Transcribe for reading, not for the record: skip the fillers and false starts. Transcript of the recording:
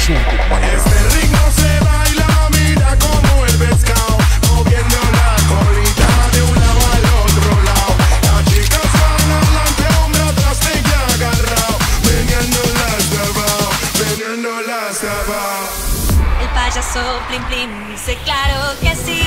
Este ritmo se baila, mira como el pescado, moviendo la colita de un lado al otro lado. Las chicas van adelante, hombre atrás de ella agarrado, meneando las abajo. El payaso Plim Plim dice claro que sí.